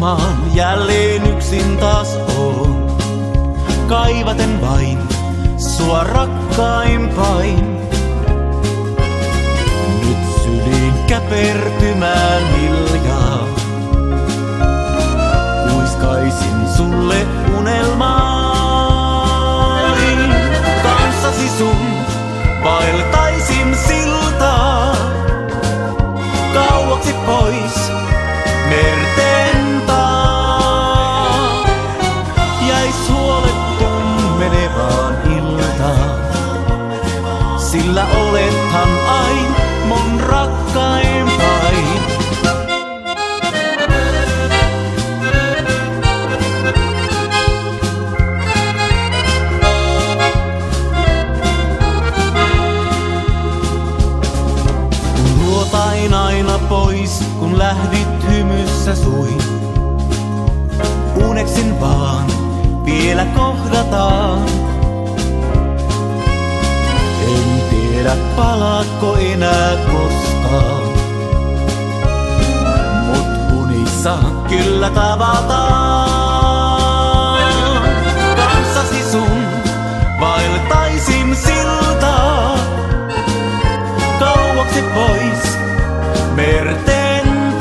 puhumaan, jälleen yksin taas oon. Kaivaten vain sua rakkaimpain. Nyt syliin käpertymään hiljaa. Muiskaisin sulle unelmain. Kanssasi sun vaeltaisin siltaa. Kauaksi pois merten taa. Jäis huolettum menevään iltaan. Sillä olethan ain mun rakkainpain. Kun luotain aina pois, kun lähdit hymyssä suin. Uneksin vaan vielä kohdataan. En tiedä palaatko enää koskaan. Mut unissa kyllä tavataan. Kanssasi sun vaeltaisin siltaa. Kauaksi pois merten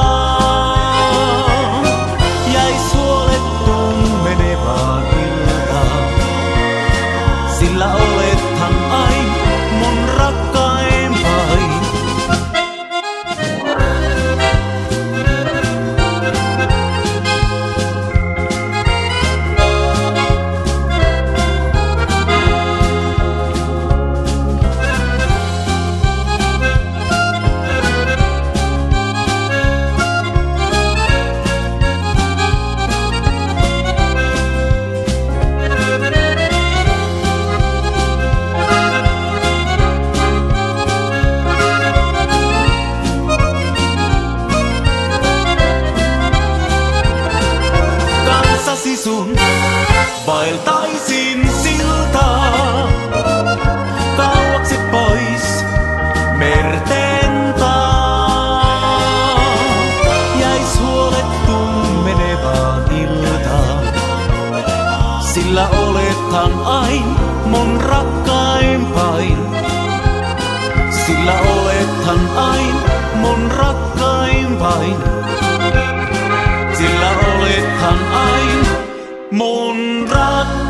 taa. Jäis huolettum menevään iltaan. Sillä olethan ain mun rakkainpain. Sun vaeltaisin siltaa. Kauaksi pois merten taa. Jäis huolettum menevään iltaan. Sillä olethan ain mun rakkainpain. Sillä olethan ain mun rakkainpain. Sillä olethan ain mun rakkainpain.